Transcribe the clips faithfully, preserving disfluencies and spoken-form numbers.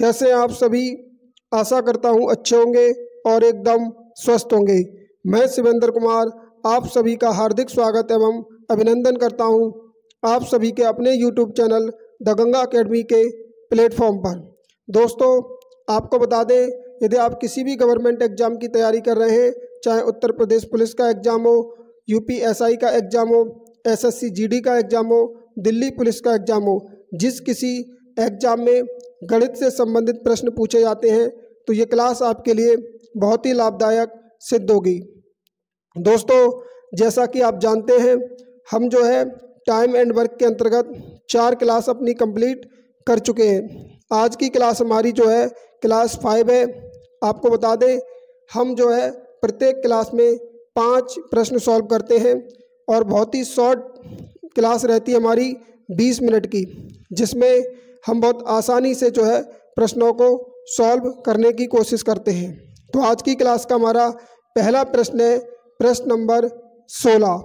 कैसे हैं आप सभी। आशा करता हूं अच्छे होंगे और एकदम स्वस्थ होंगे। मैं शिवेंद्र कुमार आप सभी का हार्दिक स्वागत एवं अभिनंदन करता हूं आप सभी के अपने YouTube channel the Ganga academy के प्लेटफॉर्म पर। दोस्तों, आपको बता दें, यदि आप किसी भी गवर्नमेंट एग्जाम की तैयारी कर रहे हैं, चाहे उत्तर प्रदेश पुलिस का एग्जाम हो, यूपी एसआई का एग्जाम हो, एसएससी जीडी का एग्जाम हो, दिल्ली पुलिस का एग्जाम हो, जिस किसी एग्जाम में गणित से संबंधित प्रश्न पूछे जाते हैं तो ये क्लास आपके लिए बहुत ही लाभदायक सिद्ध होगी। दोस्तों, जैसा कि आप जानते हैं, हम जो है टाइम एंड वर्क के अंतर्गत चार क्लास अपनी कंप्लीट कर चुके हैं। आज की क्लास हमारी जो है क्लास फाइव है। आपको बता दें, हम जो है प्रत्येक क्लास में पाँच प्रश्न सॉल्व करते हैं और बहुत ही शॉर्ट क्लास रहती है हमारी बीस मिनट की, जिसमें हम बहुत आसानी से जो है प्रश्नों को सॉल्व करने की कोशिश करते हैं। तो आज की क्लास का हमारा पहला प्रश्न है प्रश्न नंबर सोलह।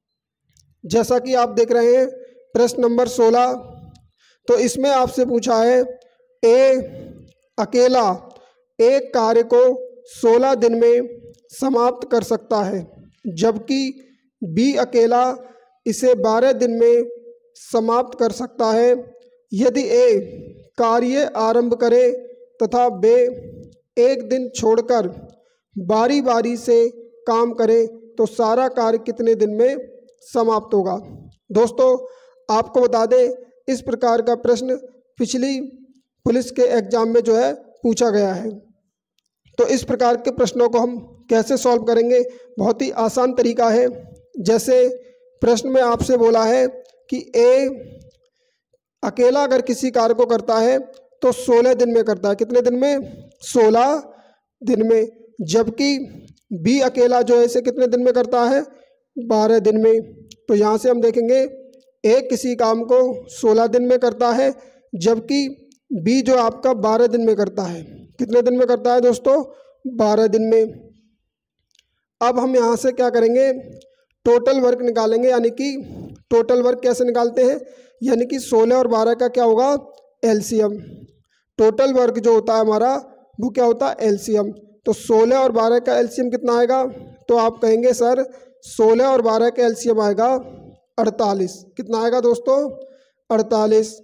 जैसा कि आप देख रहे हैं प्रश्न नंबर सोलह, तो इसमें आपसे पूछा है ए अकेला एक कार्य को सोलह दिन में समाप्त कर सकता है, जबकि बी अकेला इसे बारह दिन में समाप्त कर सकता है। यदि ए कार्य आरंभ करे तथा बे एक दिन छोड़कर बारी बारी से काम करे तो सारा कार्य कितने दिन में समाप्त होगा। दोस्तों, आपको बता दें, इस प्रकार का प्रश्न पिछली पुलिस के एग्जाम में जो है पूछा गया है। तो इस प्रकार के प्रश्नों को हम कैसे सॉल्व करेंगे, बहुत ही आसान तरीका है। जैसे प्रश्न में आपसे बोला है कि ए अकेला अगर किसी कार्य को करता है तो सोलह दिन में करता है। कितने दिन में? सोलह दिन में। जबकि बी अकेला जो है इसे कितने दिन में करता है? बारह दिन में। तो यहाँ से हम देखेंगे ए किसी काम को सोलह दिन में करता है, जबकि बी जो आपका बारह दिन में करता है। कितने दिन में करता है दोस्तों? बारह दिन में। अब हम यहाँ से क्या करेंगे, टोटल वर्क निकालेंगे। यानी कि टोटल वर्क कैसे निकालते हैं, यानी कि सोलह और बारह का क्या होगा? एलसीएम। टोटल वर्क जो होता है हमारा वो क्या होता है? एलसीएम। तो सोलह और बारह का एलसीएम कितना आएगा? तो आप कहेंगे सर सोलह और बारह का एलसीएम आएगा अड़तालीस। कितना आएगा दोस्तों? अड़तालीस।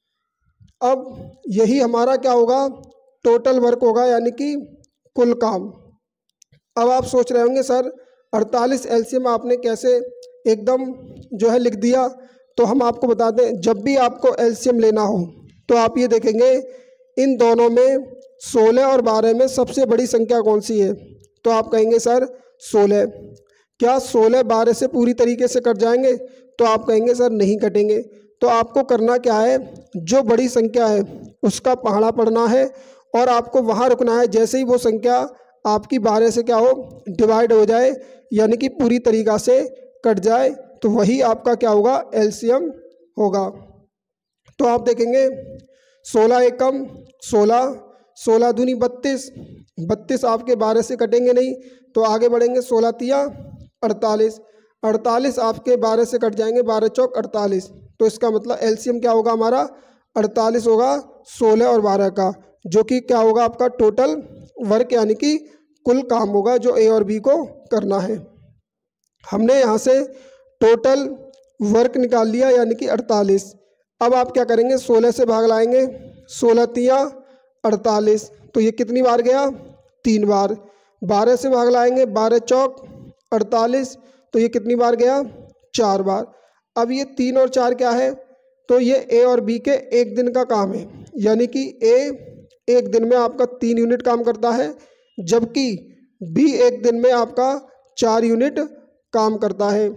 अब यही हमारा क्या होगा? टोटल वर्क होगा, यानी कि कुल काम। अब आप सोच रहे होंगे सर अड़तालीस एलसीएम आपने कैसे एकदम जो है लिख दिया। तो हम आपको बता दें, जब भी आपको एलसीएम लेना हो तो आप ये देखेंगे इन दोनों में सोलह और बारह में सबसे बड़ी संख्या कौन सी है? तो आप कहेंगे सर सोलह। क्या सोलह बारह से पूरी तरीके से कट जाएंगे? तो आप कहेंगे सर नहीं कटेंगे। तो आपको करना क्या है, जो बड़ी संख्या है उसका पहाड़ा पढ़ना है और आपको वहाँ रुकना है। जैसे ही वो संख्या आपकी बारह से क्या हो, डिवाइड हो जाए, यानी कि पूरी तरीक़ा से कट जाए, तो वही आपका क्या होगा? एलसीएम होगा। तो आप देखेंगे सोलह एकम सोलह, सोलह दूनी बत्तीस, बत्तीस आपके बारह से कटेंगे नहीं, तो आगे बढ़ेंगे। सोलह तिया अड़तालीस, अड़तालीस आपके बारह से कट जाएंगे, बारह चौक अड़तालीस। तो इसका मतलब एलसीएम क्या होगा हमारा? अड़तालीस होगा सोलह और बारह का, जो कि क्या होगा आपका टोटल वर्क, यानी कि कुल काम होगा जो ए और बी को करना है। हमने यहाँ से टोटल वर्क निकाल लिया, यानी कि अड़तालीस। अब आप क्या करेंगे, सोलह से भाग लाएंगे। सोलह तिया अड़तालीस, तो ये कितनी बार गया? तीन बार। बारह से भाग लाएंगे, बारह चौक अड़तालीस, तो ये कितनी बार गया? चार बार। अब ये तीन और चार क्या है? तो ये ए और बी के एक दिन का काम है, यानी कि ए एक दिन में आपका तीन यूनिट काम करता है, जबकि बी एक दिन में आपका चार यूनिट काम करता है।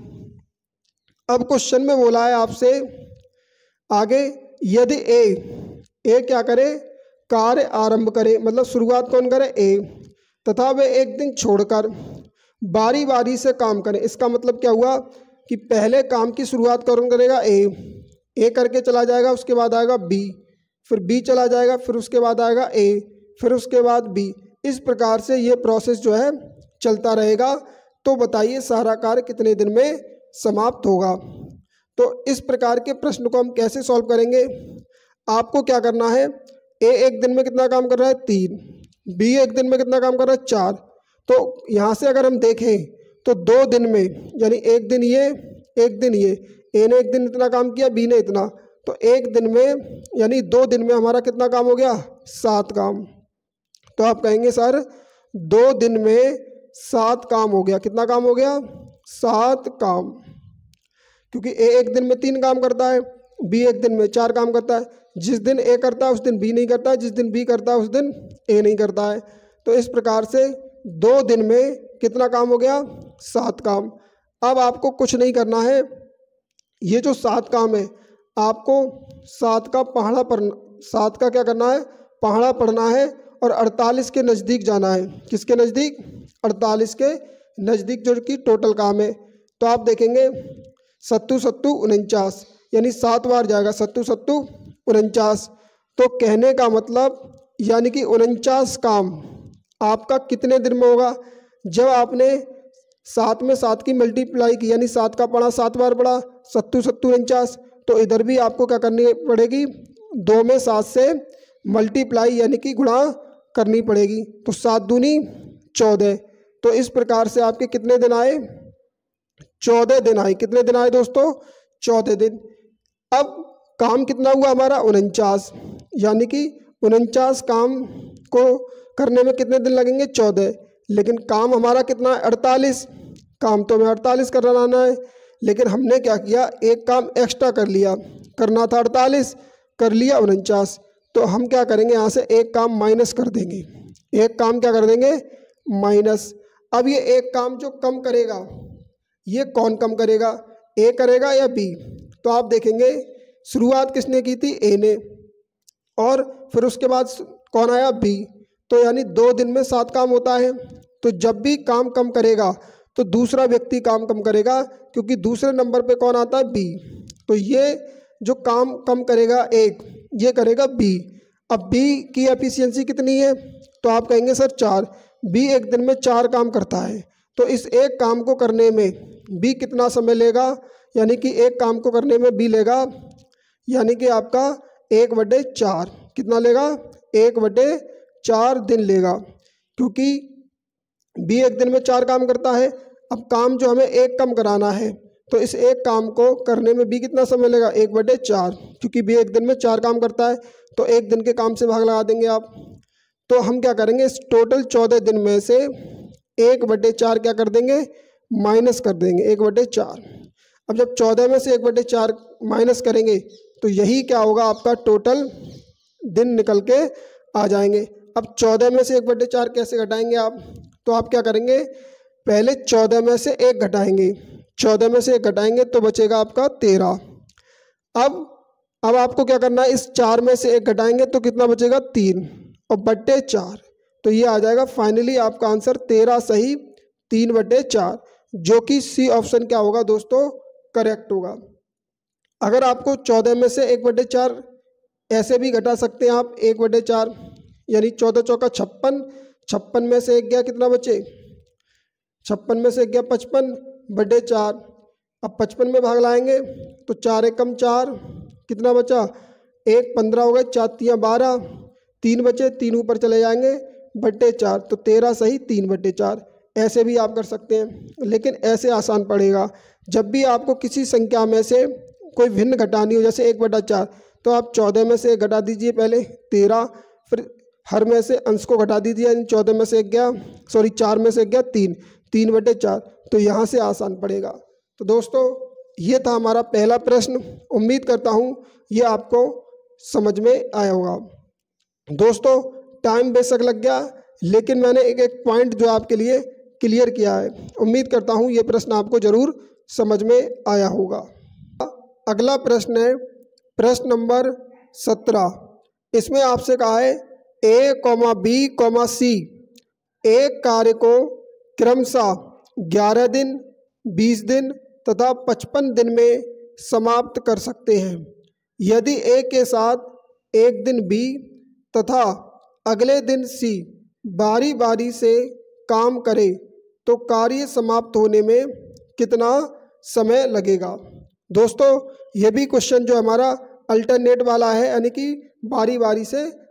अब क्वेश्चन में बोला है आपसे आगे, यदि ए ए क्या करे? कार्य आरंभ करे, मतलब शुरुआत कौन करे? ए, तथा वे एक दिन छोड़कर बारी बारी से काम करें। इसका मतलब क्या हुआ कि पहले काम की शुरुआत कौन करेगा? ए। ए करके चला जाएगा, उसके बाद आएगा बी, फिर बी चला जाएगा, फिर उसके बाद आएगा ए, फिर उसके बाद बी। इस प्रकार से ये प्रोसेस जो है चलता रहेगा। तो बताइए सारा कार्य कितने दिन में समाप्त होगा। तो इस प्रकार के प्रश्न को हम कैसे सॉल्व करेंगे, आपको क्या करना है, ए एक दिन में कितना काम कर रहा है, तीन, बी एक दिन में कितना काम कर रहा है, चार। तो यहाँ से अगर हम देखें तो दो दिन में, यानी एक दिन ये एक दिन ये, ए ने एक दिन इतना काम किया, बी ने इतना, तो एक दिन में यानी दो दिन में हमारा कितना काम हो गया, सात काम। तो आप कहेंगे सर दो दिन में सात काम हो गया, कितना काम हो गया, सात काम, क्योंकि ए एक दिन में तीन काम करता है, बी एक दिन में चार काम करता है। जिस दिन ए करता है उस दिन बी नहीं करता है, जिस दिन बी करता है उस दिन ए नहीं करता है। तो इस प्रकार से दो दिन में कितना काम हो गया, सात काम। अब आपको कुछ नहीं करना है, ये जो सात काम है आपको सात का पहाड़ा पढ़ना, सात का क्या करना है, पहाड़ा पढ़ना है और अड़तालीस के नज़दीक जाना है। किसके नज़दीक, अड़तालीस के नज़दीक, जो कि टोटल काम है। तो आप देखेंगे सत्तू सत्तू उनचास, यानी सात बार जाएगा सत्तू सत्तू उनचास। तो कहने का मतलब यानी कि उनचास काम आपका कितने दिन में होगा, जब आपने सात में सात की मल्टीप्लाई की, यानी सात का पढ़ा सात बार पढ़ा, सत्तू सत्तू उनचास। तो इधर भी आपको क्या करनी पड़ेगी, दो में सात से मल्टीप्लाई यानी कि गुणा करनी पड़ेगी। तो सात दूनी चौदह। तो इस प्रकार से आपके कितने दिन आए, चौदह दिन आए। कितने दिन आए दोस्तों, चौदह दिन। अब काम कितना हुआ हमारा, उनचास, यानी कि उनचास काम को करने में कितने दिन लगेंगे, चौदह। लेकिन काम हमारा कितना है, अड़तालीस। काम तो हमें अड़तालीस करना है, लेकिन हमने क्या किया, एक काम एक्स्ट्रा कर लिया, करना था अड़तालीस, कर लिया उनचास। तो हम क्या करेंगे, यहाँ से एक काम माइनस कर देंगे, एक काम क्या कर देंगे, माइनस। अब ये एक काम जो कम करेगा, ये कौन कम करेगा, ए करेगा या बी। तो आप देखेंगे शुरुआत किसने की थी, ए ने, और फिर उसके बाद कौन आया, बी। तो यानी दो दिन में सात काम होता है। तो जब भी काम कम करेगा तो दूसरा व्यक्ति काम कम करेगा, क्योंकि दूसरे नंबर पे कौन आता है, बी। तो ये जो काम कम करेगा एक, ये करेगा बी। अब बी की एफिशिएंसी कितनी है, तो आप कहेंगे सर चार। बी एक दिन में चार काम करता है, तो इस एक काम को करने में बी कितना समय लेगा, यानी कि एक काम को करने में बी लेगा, यानी कि आपका एक बटे चार, कितना लेगा, एक बटे चार दिन लेगा, क्योंकि बी एक दिन में चार काम करता है। अब काम जो हमें एक कम कराना है, तो इस एक काम को करने में बी कितना समय लेगा, एक बटे चार, क्योंकि बी एक दिन में चार काम करता है। तो एक दिन के काम से भाग लगा देंगे आप। तो हम क्या करेंगे, इस टोटल चौदह दिन में से एक बटे चार क्या कर देंगे, माइनस कर देंगे, एक बटे चार। अब जब चौदह में से एक बटे चार माइनस करेंगे तो यही क्या होगा, आपका टोटल दिन निकल के आ जाएंगे। अब चौदह में से एक बटे चार कैसे घटाएंगे आप, तो आप क्या करेंगे, पहले चौदह में से एक घटाएंगे, चौदह में से एक घटाएंगे तो बचेगा आपका तेरह। अब अब आपको क्या करना है, इस चार में से एक घटाएंगे तो कितना बचेगा, तीन, और बट्टे चार। तो ये आ जाएगा फाइनली आपका आंसर तेरह सही तीन बटे चार, जो कि सी ऑप्शन क्या होगा दोस्तों, करेक्ट होगा। अगर आपको चौदह में से एक बटे चार ऐसे भी घटा सकते हैं आप, एक बटे चार, यानी चौदह चौका छप्पन, छप्पन में से एक गया कितना बचे, छप्पन में से एक गया पचपन बटे चार। अब पचपन में भाग लाएंगे तो चार एक कम चार, कितना बचा, एक पंद्रह हो गए, चार तियाँ बारह, तीन बचे, तीन ऊपर चले जाएंगे बटे चार, तो तेरह सही तीन बटे चार। ऐसे भी आप कर सकते हैं, लेकिन ऐसे आसान पड़ेगा। जब भी आपको किसी संख्या में से कोई भिन्न घटानी हो, जैसे एक बटा चार, तो आप चौदह में से एक घटा दीजिए पहले तेरह, फिर हर में से अंश को घटा दीजिए, यानी चौदह में से एक गया, सॉरी चार में से एक गया तीन, तीन बटे चार, तो यहाँ से आसान पड़ेगा। तो दोस्तों ये था हमारा पहला प्रश्न। उम्मीद करता हूँ ये आपको समझ में आया होगा। दोस्तों टाइम बेशक लग गया, लेकिन मैंने एक एक पॉइंट जो आपके लिए क्लियर किया है। उम्मीद करता हूँ ये प्रश्न आपको ज़रूर समझ में आया होगा। अगला प्रश्न है प्रश्न नंबर सत्रह। इसमें आपसे कहा है A comma B comma C एक कार्य को क्रमशः ग्यारह दिन, बीस दिन तथा पचपन दिन में समाप्त कर सकते हैं। यदि ए के साथ एक दिन बी तथा अगले दिन सी बारी बारी से काम करे तो कार्य समाप्त होने में कितना समय लगेगा। दोस्तों ये भी क्वेश्चन जो हमारा अल्टरनेट वाला है, यानी कि बारी बारी से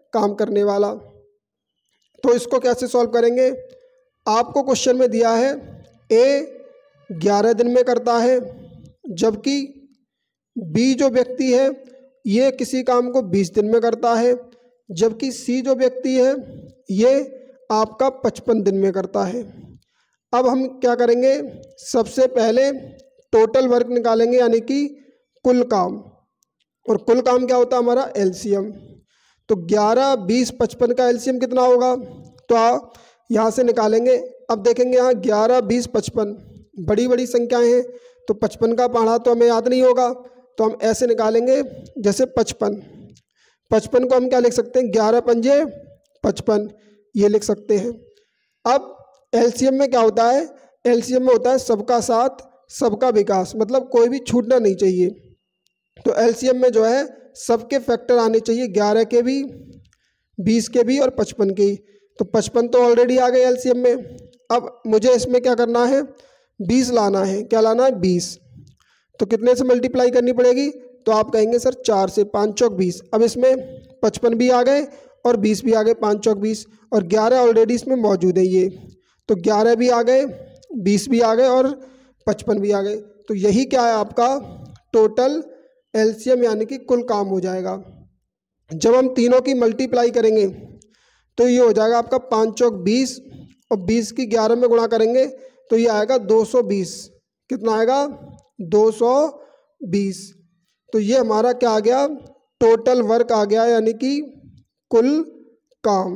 काम करने वाला। तो इसको कैसे सॉल्व करेंगे? आपको क्वेश्चन में दिया है ए ग्यारह दिन में करता है, जबकि बी जो व्यक्ति है ये किसी काम को बीस दिन में करता है, जबकि सी जो व्यक्ति है ये आपका पचपन दिन में करता है। अब हम क्या करेंगे? सबसे पहले टोटल वर्क निकालेंगे, यानी कि कुल काम। और कुल काम क्या होता है? हमारा एलसीएम। तो ग्यारह, बीस, पचपन का एलसीएम कितना होगा? तो आप यहाँ से निकालेंगे। अब देखेंगे यहाँ ग्यारह, बीस, पचपन बड़ी बड़ी संख्याएं हैं, तो पचपन का पढ़ा तो हमें याद नहीं होगा, तो हम ऐसे निकालेंगे जैसे पचपन। पचपन को हम क्या लिख सकते हैं? ग्यारह पंजे पचपन, ये लिख सकते हैं। अब एलसीएम में क्या होता है? एलसीएम में होता है सबका साथ सबका विकास, मतलब कोई भी छूटना नहीं चाहिए। तो एलसीएम में जो है सबके फैक्टर आने चाहिए, ग्यारह के भी, बीस के भी और पचपन के ही। तो पचपन तो ऑलरेडी आ गए एलसीएम में। अब मुझे इसमें क्या करना है? बीस लाना है। क्या लाना है? बीस। तो कितने से मल्टीप्लाई करनी पड़ेगी? तो आप कहेंगे सर चार से, पाँच चौक बीस। अब इसमें पचपन भी आ गए और बीस भी आ गए, पाँच चौक बीस, और ग्यारह ऑलरेडी इसमें मौजूद है ये, तो ग्यारह भी आ गए, बीस भी आ गए और पचपन भी आ गए। तो यही क्या है? आपका टोटल एलसीएम, यानी कि कुल काम हो जाएगा। जब हम तीनों की मल्टीप्लाई करेंगे तो ये हो जाएगा आपका पाँच चौक बीस, और बीस की ग्यारह में गुणा करेंगे तो ये आएगा दो सौ बीस। कितना आएगा? दो सौ बीस। तो ये हमारा क्या आ गया? टोटल वर्क आ गया, यानी कि कुल काम।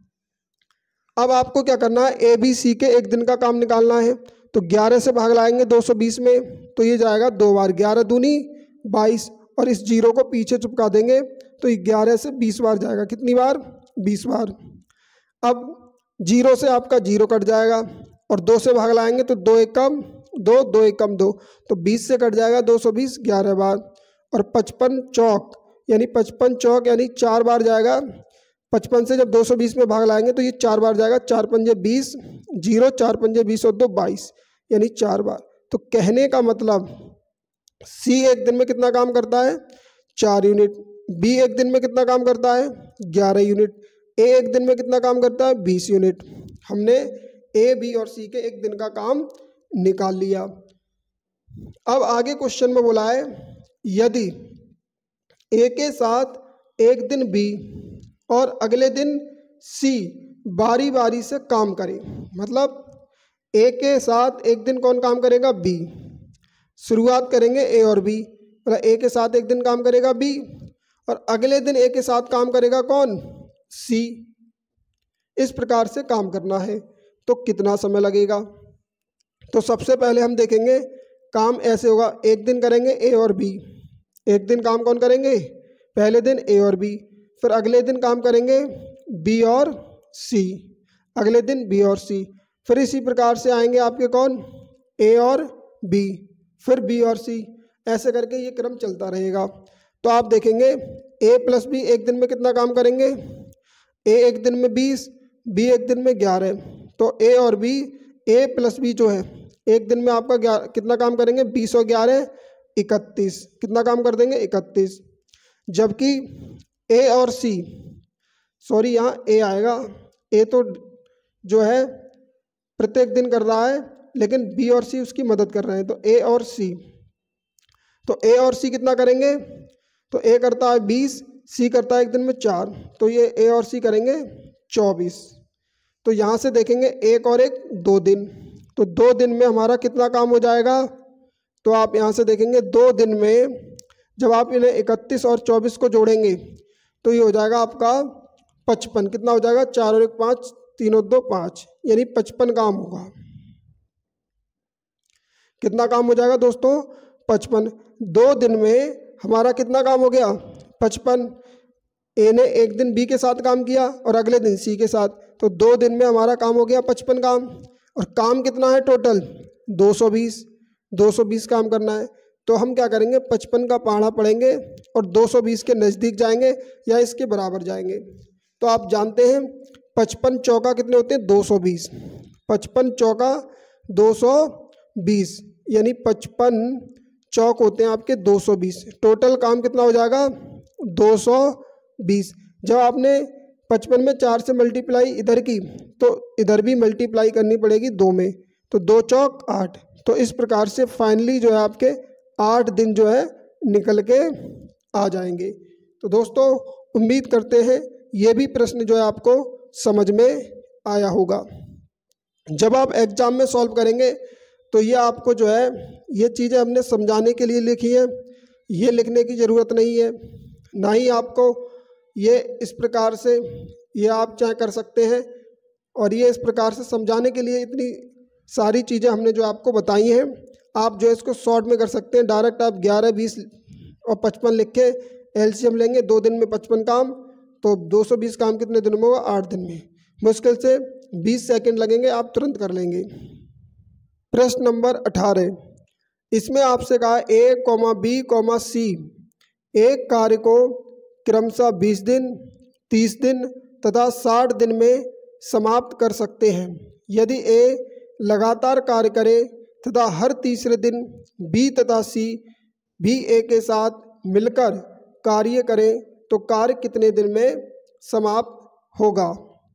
अब आपको क्या करना है? ए बी सी के एक दिन का काम निकालना है। तो ग्यारह से भाग लाएंगे दो सौ बीस में, तो ये जाएगा दो बार, ग्यारह दूनी बाईस, और इस जीरो को पीछे चिपका देंगे तो ग्यारह से बीस बार जाएगा। कितनी बार? बीस बार। अब जीरो से आपका जीरो कट जाएगा, और दो से भाग लाएंगे तो दो एक कम दो, दो एक कम दो, तो बीस से कट जाएगा दो सौ बीस ग्यारह बार। और पचपन चौक यानी पचपन चौक यानी चार बार जाएगा। पचपन से जब दो सौ बीस में भाग लाएंगे तो ये चार बार जाएगा, चार पंजे बीस, जीरो, चार पंजे बीस और दो बाईस, यानी चार बार। तो कहने का मतलब सी एक दिन में कितना काम करता है? चार यूनिट। बी एक दिन में कितना काम करता है? ग्यारह यूनिट। ए एक दिन में कितना काम करता है? बीस यूनिट। हमने ए, बी और सी के एक दिन का काम निकाल लिया। अब आगे क्वेश्चन में बोला है यदि ए के साथ एक दिन बी और अगले दिन सी बारी बारी से काम करे, मतलब ए के साथ एक दिन कौन काम करेगा? बी। शुरुआत करेंगे ए और बी, मतलब ए के साथ एक दिन काम करेगा बी और अगले दिन ए के साथ काम करेगा कौन? सी। इस प्रकार से काम करना है तो कितना समय लगेगा? तो सबसे पहले हम देखेंगे काम ऐसे होगा, एक दिन करेंगे ए और बी। एक दिन काम कौन करेंगे? पहले दिन ए और बी, फिर अगले दिन काम करेंगे बी और सी, अगले दिन बी और सी, फिर इसी प्रकार से आएंगे आपके कौन? ए और बी, फिर बी और सी, ऐसे करके ये क्रम चलता रहेगा। तो आप देखेंगे ए प्लस बी एक दिन में कितना काम करेंगे? ए एक दिन में बीस, बी एक दिन में ग्यारह। तो ए और बी, ए प्लस बी जो है एक दिन में आपका कितना काम करेंगे? बीस और ग्यारह इकतीस। कितना काम कर देंगे? इकतीस। जबकि ए और सी, सॉरी यहाँ ए आएगा, ए तो जो है प्रत्येक दिन कर रहा है लेकिन बी और सी उसकी मदद कर रहे हैं। तो ए और सी, तो ए और सी कितना करेंगे? तो ए करता है बीस, सी करता है एक दिन में चार, तो ये ए और सी करेंगे चौबीस। तो यहाँ से देखेंगे एक और एक दो दिन, तो दो दिन में हमारा कितना काम हो जाएगा? तो आप यहाँ से देखेंगे दो दिन में जब आप इन्हें इकतीस और चौबीस को जोड़ेंगे तो ये हो जाएगा आपका पचपन। कितना हो जाएगा? चार और एक पाँच, तीन और दो पाँच, यानी पचपन काम होगा। कितना काम हो जाएगा दोस्तों? पचपन। दो दिन में हमारा कितना काम हो गया? पचपन। ए ने एक दिन बी के साथ काम किया और अगले दिन सी के साथ, तो दो दिन में हमारा काम हो गया पचपन काम। और काम कितना है टोटल? दो सौ बीस। दो सौ बीस काम करना है तो हम क्या करेंगे? पचपन का पहाड़ा पढ़ेंगे और दो सौ बीस के नज़दीक जाएंगे या इसके बराबर जाएंगे। तो आप जानते हैं पचपन चौका कितने होते हैं? दो सौ बीस। पचपन चौका दो सौ बीस, यानी पचपन चौक होते हैं आपके दो सौ बीस। टोटल काम कितना हो जाएगा? दो सौ बीस। जब आपने पचपन में चार से मल्टीप्लाई इधर की, तो इधर भी मल्टीप्लाई करनी पड़ेगी दो में, तो दो चौक आठ। तो इस प्रकार से फाइनली जो है आपके आठ दिन जो है निकल के आ जाएंगे। तो दोस्तों उम्मीद करते हैं ये भी प्रश्न जो है आपको समझ में आया होगा। जब आप एग्ज़ाम में सॉल्व करेंगे तो ये आपको जो है ये चीज़ें हमने समझाने के लिए लिखी हैं, ये लिखने की ज़रूरत नहीं है, ना ही आपको ये इस प्रकार से ये आप चाहे कर सकते हैं, और ये इस प्रकार से समझाने के लिए इतनी सारी चीज़ें हमने जो आपको बताई हैं। आप जो है इसको शॉर्ट में कर सकते हैं, डायरेक्ट आप ग्यारह बीस और पचपन लिख के एलसीएम लेंगे, दो दिन में पचपन काम, तो दो सौ बीस काम कितने दिन में होगा? आठ दिन में। मुश्किल से बीस सेकंड लगेंगे, आप तुरंत कर लेंगे। प्रश्न नंबर अठारह, इसमें आपसे कहा A comma B comma C एक कार्य को क्रमशः बीस दिन, तीस दिन तथा साठ दिन में समाप्त कर सकते हैं। यदि ए लगातार कार्य करे तथा हर तीसरे दिन बी तथा सी भी ए के साथ मिलकर कार्य करें तो कार्य कितने दिन में समाप्त होगा?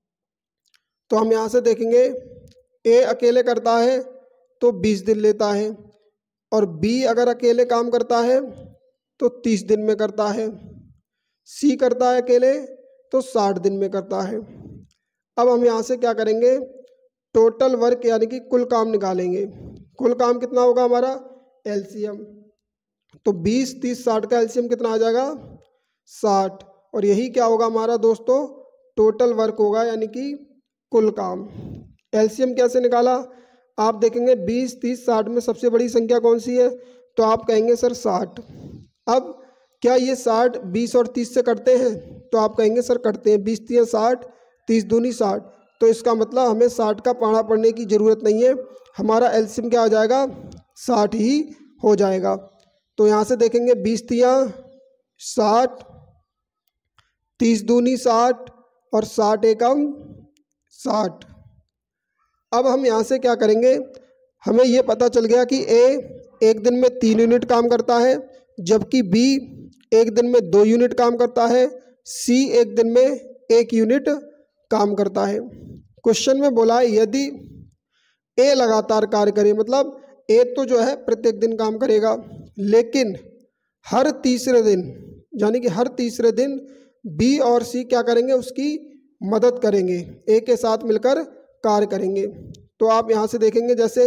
तो हम यहाँ से देखेंगे ए अकेले करता है तो बीस दिन लेता है, और बी अगर अकेले काम करता है तो तीस दिन में करता है, सी करता है अकेले तो साठ दिन में करता है। अब हम यहाँ से क्या करेंगे? टोटल वर्क यानी कि कुल काम निकालेंगे। कुल काम कितना होगा हमारा? एलसीएम। तो बीस तीस साठ का एलसीएम कितना आ जाएगा? साठ। और यही क्या होगा हमारा दोस्तों? टोटल वर्क होगा, यानी कि कुल काम। एलसीएम कैसे निकाला? आप देखेंगे बीस तीस साठ में सबसे बड़ी संख्या कौन सी है? तो आप कहेंगे सर साठ। अब क्या ये साठ बीस और तीस से करते हैं? तो आप कहेंगे सर करते हैं, बीस तीस साठ, तीस दूनी साठ। तो इसका मतलब हमें साठ का पाना पढ़ने की ज़रूरत नहीं है, हमारा एलसीएम क्या हो जाएगा? साठ ही हो जाएगा। तो यहाँ से देखेंगे बीस तिया साठ, तीस दूनी साठ और साठ एकम साठ। अब हम यहाँ से क्या करेंगे? हमें ये पता चल गया कि ए एक दिन में तीन यूनिट काम करता है, जबकि बी एक दिन में दो यूनिट काम करता है, सी एक दिन में एक यूनिट काम करता है। क्वेश्चन में बोला है यदि ए लगातार कार्य करे, मतलब ए तो जो है प्रत्येक दिन काम करेगा, लेकिन हर तीसरे दिन यानी कि हर तीसरे दिन बी और सी क्या करेंगे? उसकी मदद करेंगे, ए के साथ मिलकर कार्य करेंगे। तो आप यहाँ से देखेंगे जैसे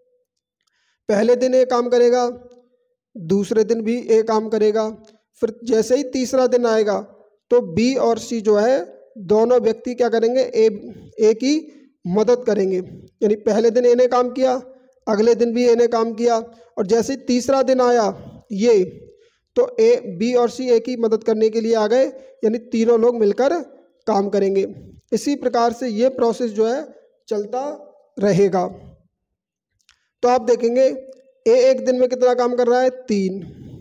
पहले दिन ए काम करेगा, दूसरे दिन भी ए काम करेगा, फिर जैसे ही तीसरा दिन आएगा तो बी और सी जो है दोनों व्यक्ति क्या करेंगे? ए ए की मदद करेंगे। यानी पहले दिन ए ने काम किया, अगले दिन भी ए ने काम किया, और जैसे ही तीसरा दिन आया ये, तो ए बी और सी ए की मदद करने के लिए आ गए, यानी तीनों लोग मिलकर काम करेंगे। इसी प्रकार से ये प्रोसेस जो है चलता रहेगा। तो आप देखेंगे ए एक दिन में कितना काम कर रहा है? तीन,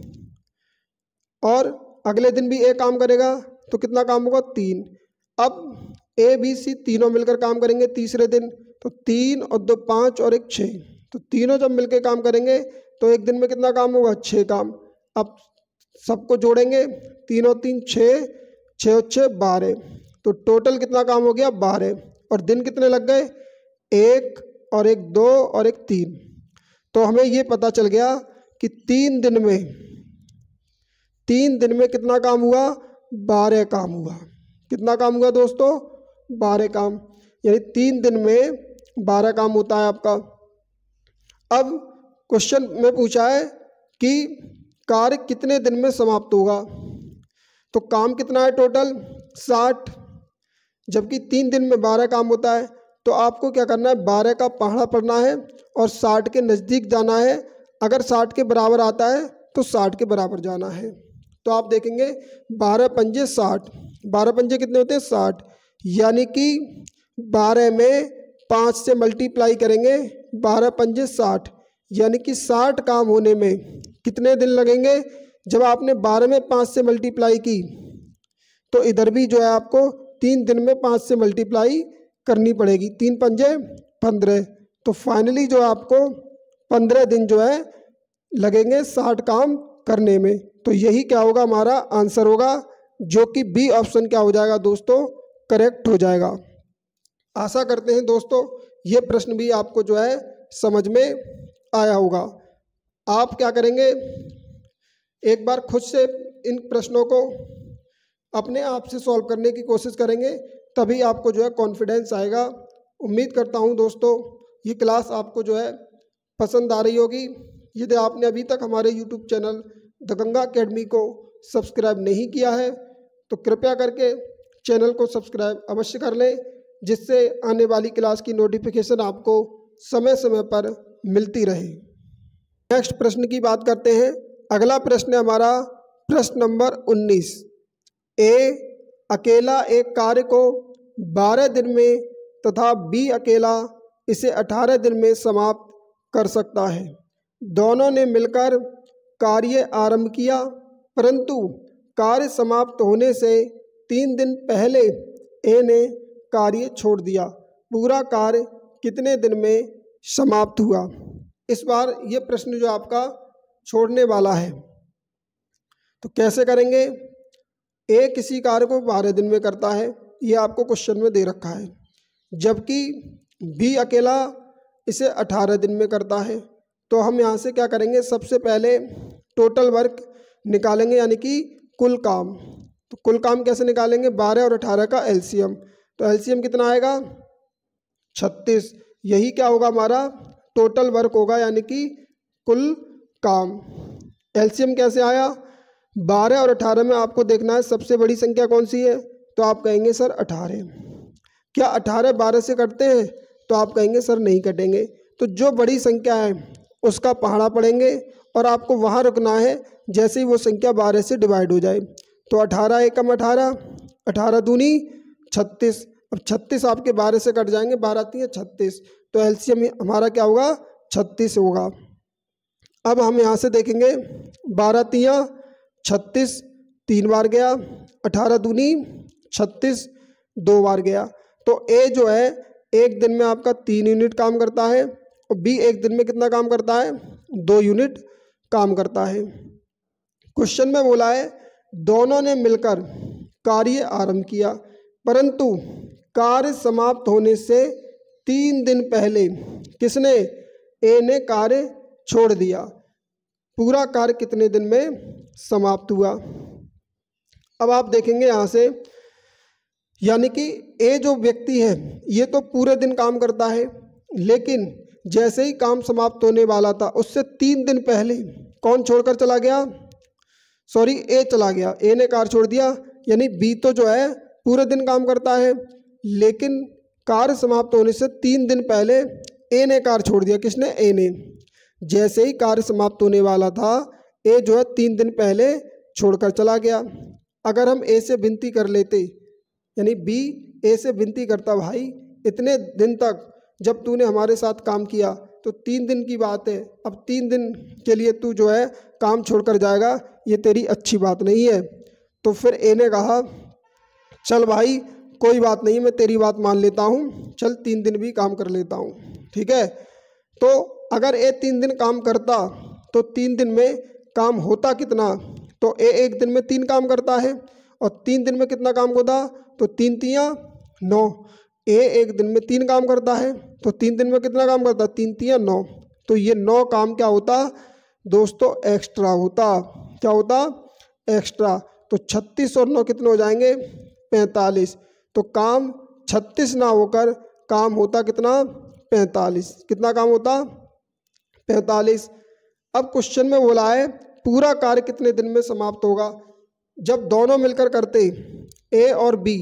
और अगले दिन भी ए काम करेगा तो कितना काम होगा? तीन। अब ए बी सी तीनों मिलकर काम करेंगे तीसरे दिन, तो तीन और दो पाँच और एक छः, तो तीनों जब मिलकर काम करेंगे तो एक दिन में कितना काम होगा? छः काम। अब सबको जोड़ेंगे, तीन और तीन छः, छः और छः बारह, तो टोटल कितना काम हो गया? बारह। और दिन कितने लग गए? एक और एक दो और एक तीन। तो हमें ये पता चल गया कि तीन दिन में तीन दिन में कितना काम हुआ? बारह काम हुआ। कितना काम हुआ दोस्तों? बारह काम। यानी तीन दिन में बारह काम होता है आपका। अब क्वेश्चन में पूछा है कि कार्य कितने दिन में समाप्त होगा? तो काम कितना है टोटल? साठ, जबकि तीन दिन में बारह काम होता है। तो आपको क्या करना है? बारह का पहाड़ा पढ़ना है और साठ के नज़दीक जाना है। अगर साठ के बराबर आता है तो साठ के बराबर जाना है। तो आप देखेंगे बारह पंजे साठ, बारह पंजे कितने होते हैं? साठ। यानी कि बारह में पाँच से मल्टीप्लाई करेंगे, बारह पंजे साठ, यानी कि साठ काम होने में कितने दिन लगेंगे? जब आपने बारह में पाँच से मल्टीप्लाई की तो इधर भी जो है आपको तीन दिन में पाँच से मल्टीप्लाई करनी पड़ेगी, तीन पंजे पंद्रह। तो फाइनली जो आपको पंद्रह दिन जो है लगेंगे साठ काम करने में। तो यही क्या होगा? हमारा आंसर होगा, जो कि बी ऑप्शन क्या हो जाएगा दोस्तों? करेक्ट हो जाएगा। आशा करते हैं दोस्तों ये प्रश्न भी आपको जो है समझ में आया होगा। आप क्या करेंगे, एक बार खुद से इन प्रश्नों को अपने आप से सॉल्व करने की कोशिश करेंगे, तभी आपको जो है कॉन्फिडेंस आएगा। उम्मीद करता हूँ दोस्तों ये क्लास आपको जो है पसंद आ रही होगी। यदि आपने अभी तक हमारे YouTube channel the Ganga academy को सब्सक्राइब नहीं किया है तो कृपया करके चैनल को सब्सक्राइब अवश्य कर लें, जिससे आने वाली क्लास की नोटिफिकेशन आपको समय समय पर मिलती रहे। नेक्स्ट प्रश्न की बात करते हैं। अगला प्रश्न है हमारा प्रश्न नंबर उन्नीस। ए अकेला एक कार्य को बारह दिन में तथा बी अकेला इसे अठारह दिन में समाप्त कर सकता है। दोनों ने मिलकर कार्य आरंभ किया, परंतु कार्य समाप्त होने से तीन दिन पहले ए ने कार्य छोड़ दिया। पूरा कार्य कितने दिन में समाप्त हुआ? इस बार ये प्रश्न जो आपका छोड़ने वाला है, तो कैसे करेंगे? ए किसी कार्य को बारह दिन में करता है, ये आपको क्वेश्चन में दे रखा है, जबकि बी अकेला इसे अठारह दिन में करता है। तो हम यहाँ से क्या करेंगे, सबसे पहले टोटल वर्क निकालेंगे, यानी कि कुल काम। तो कुल काम कैसे निकालेंगे? बारह और अठारह का एलसीएम। तो एलसीएम कितना आएगा? छत्तीस। यही क्या होगा हमारा टोटल वर्क होगा, यानी कि कुल काम। एलसीएम कैसे आया? बारह और अठारह में आपको देखना है सबसे बड़ी संख्या कौन सी है, तो आप कहेंगे सर अठारह। क्या अठारह बारह से कटते हैं? तो आप कहेंगे सर नहीं कटेंगे। तो जो बड़ी संख्या है उसका पहाड़ा पड़ेंगे और आपको वहाँ रुकना है जैसे ही वो संख्या बारह से डिवाइड हो जाए। तो अठारह एकम अठारह, अठारह दूनी छत्तीस। अब छत्तीस आपके बारह से कट जाएंगे, बारह तीन छत्तीस, तो एलसीएम हमारा क्या होगा? छत्तीस होगा। अब हम यहाँ से देखेंगे, बारह तिया छत्तीस तीन बार गया, अठारह दूनी छत्तीस दो बार गया। तो ए जो है एक दिन में आपका तीन यूनिट काम करता है और बी एक दिन में कितना काम करता है? दो यूनिट काम करता है। क्वेश्चन में बोला है दोनों ने मिलकर कार्य आरंभ किया, परंतु कार्य समाप्त होने से तीन दिन पहले किसने? ए ने कार्य छोड़ दिया। पूरा कार्य कितने दिन में समाप्त हुआ? अब आप देखेंगे यहाँ से, यानी कि ए जो व्यक्ति है ये तो पूरे दिन काम करता है, लेकिन जैसे ही काम समाप्त होने वाला था उससे तीन दिन पहले कौन छोड़कर चला गया? सॉरी, ए चला गया। ए ने कार्य छोड़ दिया, यानी बी तो जो है पूरे दिन काम करता है, लेकिन कार्य समाप्त होने से तीन दिन पहले ए ने कार्य छोड़ दिया। किसने? ए ने। जैसे ही कार्य समाप्त होने वाला था ए जो है तीन दिन पहले छोड़कर चला गया। अगर हम ए से विनती कर लेते, यानी बी ए से विनती करता, भाई इतने दिन तक जब तूने हमारे साथ काम किया तो तीन दिन की बात है, अब तीन दिन के लिए तू जो है काम छोड़कर जाएगा, ये तेरी अच्छी बात नहीं है। तो फिर ए ने कहा चल भाई कोई बात नहीं, मैं तेरी बात मान लेता हूँ, चल तीन दिन भी काम कर लेता हूँ, ठीक है। तो अगर ए तीन दिन काम करता तो तीन दिन में काम होता कितना? तो ए एक दिन में तीन काम करता है और तीन दिन में कितना काम होता? तो तीन तिया नौ। ए एक दिन में तीन काम करता है तो तीन दिन में कितना काम करता? तीन तिया नौ। तो ये नौ काम क्या होता दोस्तों? एक्स्ट्रा होता। क्या होता? एक्स्ट्रा। तो छत्तीस और नौ कितने हो जाएंगे? पैंतालीस। तो काम छत्तीस ना होकर काम होता कितना? पैंतालीस। कितना काम होता? पैंतालीस। अब क्वेश्चन में बोला है पूरा कार्य कितने दिन में समाप्त होगा? जब दोनों मिलकर करते ए और बी,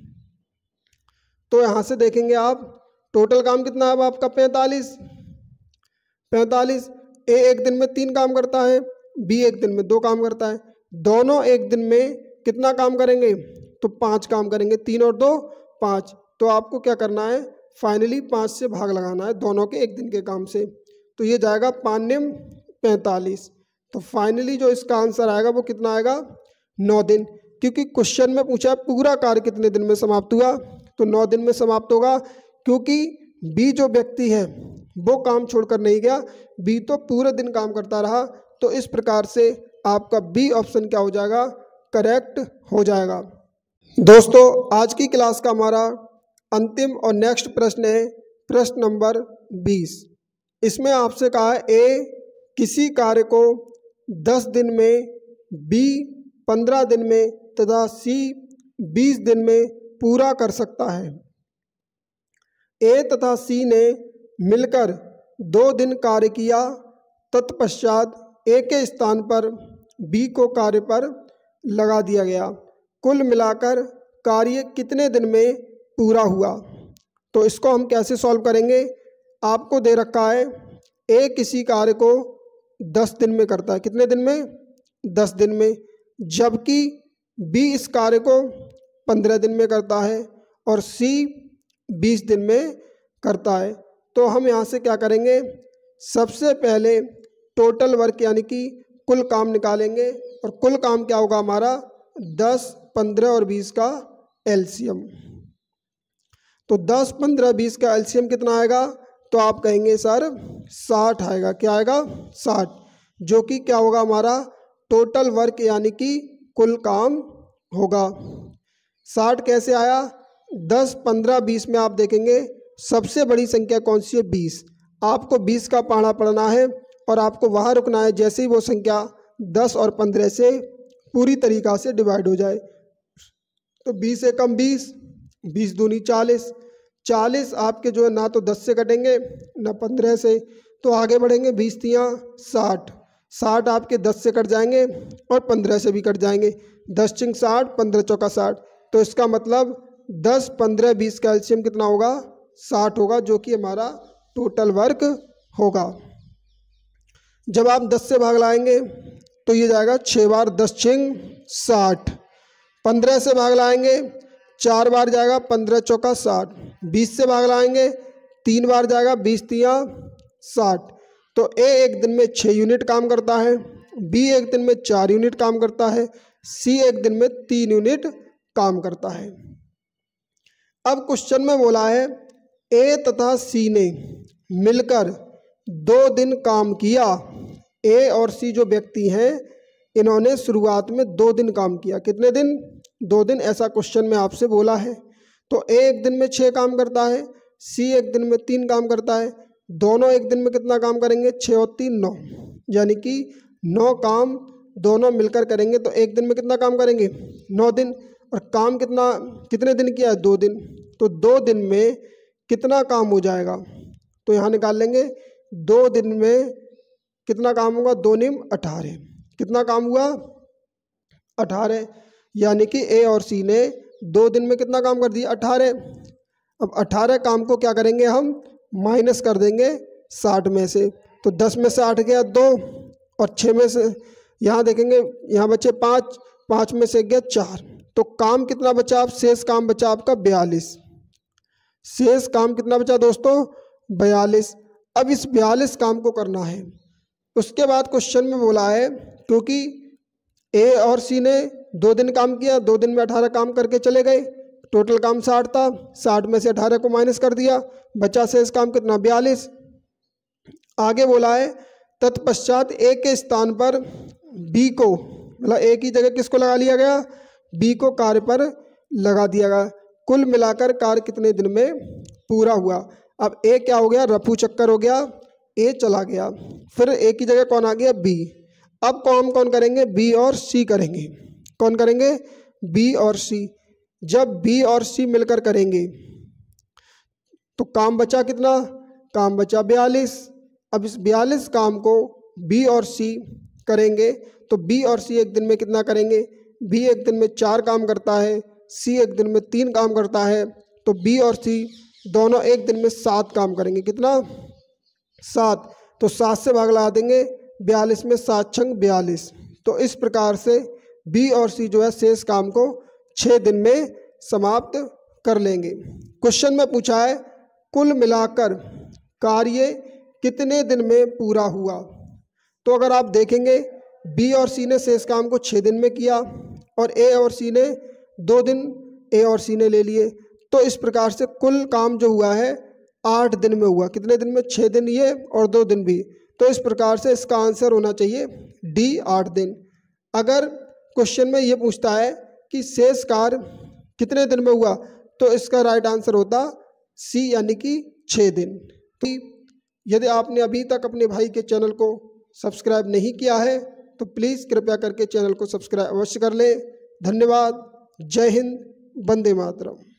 तो यहाँ से देखेंगे आप टोटल काम कितना है अब आपका? पैंतालीस। पैंतालीस। ए एक दिन में तीन काम करता है, बी एक दिन में दो काम करता है, दोनों एक दिन में कितना काम करेंगे? तो पाँच काम करेंगे। तीन और दो पाँच। तो आपको क्या करना है? फाइनली पाँच से भाग लगाना है दोनों के एक दिन के काम से। तो ये जाएगा पाँच पैंतालीस। तो फाइनली जो इसका आंसर आएगा वो कितना आएगा? नौ दिन। क्योंकि क्वेश्चन में पूछा है पूरा कार्य कितने दिन में समाप्त हुआ, तो नौ दिन में समाप्त होगा। क्योंकि बी जो व्यक्ति है वो काम छोड़कर नहीं गया, बी तो पूरे दिन काम करता रहा। तो इस प्रकार से आपका बी ऑप्शन क्या हो जाएगा? करेक्ट हो जाएगा। दोस्तों आज की क्लास का हमारा अंतिम और नेक्स्ट प्रश्न है प्रश्न नंबर बीस। इसमें आपसे कहा है ए किसी कार्य को दस दिन में, बी पंद्रह दिन में तथा सी बीस दिन में पूरा कर सकता है। ए तथा सी ने मिलकर दो दिन कार्य किया, तत्पश्चात ए के स्थान पर बी को कार्य पर लगा दिया गया। कुल मिलाकर कार्य कितने दिन में पूरा हुआ? तो इसको हम कैसे सॉल्व करेंगे? आपको दे रखा है ए किसी कार्य को दस दिन में करता है। कितने दिन में? दस दिन में। जबकि बी इस कार्य को पंद्रह दिन में करता है और सी बीस दिन में करता है। तो हम यहाँ से क्या करेंगे? सबसे पहले टोटल वर्क यानी कि कुल काम निकालेंगे और कुल काम क्या होगा हमारा? दस, पंद्रह और बीस का एलसीएम। तो दस, पंद्रह, बीस का एलसीएम कितना आएगा? तो आप कहेंगे सर साठ आएगा। क्या आएगा? साठ, जो कि क्या होगा हमारा? टोटल वर्क यानी कि कुल काम होगा। साठ कैसे आया? दस, पंद्रह, बीस में आप देखेंगे सबसे बड़ी संख्या कौन सी है? बीस। आपको बीस का पहाड़ा पढ़ना है और आपको वहाँ रुकना है जैसे ही वो संख्या दस और पंद्रह से पूरी तरीक़ा से डिवाइड हो जाए। तो बीस से कम बीस, बीस दूनी चालीस, चालीस आपके जो है ना तो दस से कटेंगे ना पंद्रह से, तो आगे बढ़ेंगे। बीस तियाँ साठ, साठ आपके दस से कट जाएंगे और पंद्रह से भी कट जाएंगे। दस चिंग साठ, पंद्रह चौका साठ। तो इसका मतलब दस, पंद्रह, बीस का एलसीएम कितना होगा? साठ होगा, जो कि हमारा टोटल वर्क होगा। जब आप दस से भाग लाएंगे तो ये जाएगा छः बार दस चिंग साठ। पंद्रह से भाग लाएंगे चार बार जाएगा पंद्रह चौका साठ। बीस से भाग लाएंगे तीन बार जाएगा बीस तियाँ साठ। तो ए एक दिन में छः यूनिट काम करता है, बी एक दिन में चार यूनिट काम करता है, सी एक दिन में तीन यूनिट काम करता है। अब क्वेश्चन में बोला है ए तथा सी ने मिलकर दो दिन काम किया। ए और सी जो व्यक्ति हैं इन्होंने शुरुआत में दो दिन काम किया। कितने दिन? दो दिन, ऐसा क्वेश्चन में आपसे बोला है। तो ए एक दिन में छः काम करता है, सी एक दिन में तीन काम करता है। दोनों एक दिन में कितना काम करेंगे? छः और तीन नौ, यानी कि नौ काम दोनों मिलकर करेंगे। तो एक दिन में कितना काम करेंगे? नौ दिन। और काम कितना कितने दिन किया है? दो दिन। तो दो दिन में कितना काम हो जाएगा? तो यहाँ निकाल लेंगे। दो दिन में कितना काम होगा? दो निम अठारह। कितना काम हुआ? अठारह। यानी कि ए और सी ने दो दिन में कितना काम कर दिया? अठारह। अब अठारह काम को क्या करेंगे हम? माइनस कर देंगे साठ में से। तो दस में से आठ गया दो और छः में से यहाँ देखेंगे यहाँ बचे पाँच, पाँच में से गया चार। तो काम कितना बचा? आप शेष काम बचा आपका बयालीस। शेष काम कितना बचा दोस्तों? बयालीस। अब इस बयालीस काम को करना है। उसके बाद क्वेश्चन में बोला है क्योंकि ए और सी ने दो दिन काम किया, दो दिन में अठारह काम करके चले गए, टोटल काम साठ था, साठ में से अठारह को माइनस कर दिया, बचा शेष काम कितना? बयालीस। आगे बोला है तत्पश्चात ए के स्थान पर बी को, मतलब ए की जगह किसको लगा लिया गया? बी को कार्य पर लगा दिया गया। कुल मिलाकर कार्य कितने दिन में पूरा हुआ? अब ए क्या हो गया? रफू चक्कर हो गया, ए चला गया। फिर ए की जगह कौन आ गया? बी। अब कौन कौन करेंगे? बी और सी करेंगे। कौन करेंगे? बी और सी। जब बी और सी मिलकर करेंगे तो काम बचा कितना? काम बचा बयालीस। अब इस बयालीस काम को बी और सी करेंगे तो बी और सी एक दिन में कितना करेंगे? बी एक दिन में चार काम करता है, सी एक दिन में तीन काम करता है। तो बी और सी दोनों एक दिन में सात काम करेंगे। कितना? सात। तो सात से भाग लगा देंगे, बयालीस में सात छंग बयालीस। तो इस प्रकार से बी और सी जो है शेष काम को छः दिन में समाप्त कर लेंगे। क्वेश्चन में पूछा है कुल मिलाकर कार्य कितने दिन में पूरा हुआ? तो अगर आप देखेंगे बी और सी ने शेष काम को छः दिन में किया और ए और सी ने दो दिन ए और सी ने ले लिए। तो इस प्रकार से कुल काम जो हुआ है आठ दिन में हुआ। कितने दिन में? छः दिन ये और दो दिन भी। तो इस प्रकार से इसका आंसर होना चाहिए डी, आठ दिन। अगर क्वेश्चन में ये पूछता है कि शेष कार्य कितने दिन में हुआ? तो इसका राइट आंसर होता सी यानी कि छः दिन। तो यदि आपने अभी तक अपने भाई के चैनल को सब्सक्राइब नहीं किया है तो प्लीज़ कृपया करके चैनल को सब्सक्राइब अवश्य कर लें। धन्यवाद। जय हिंद। वंदे मातरम।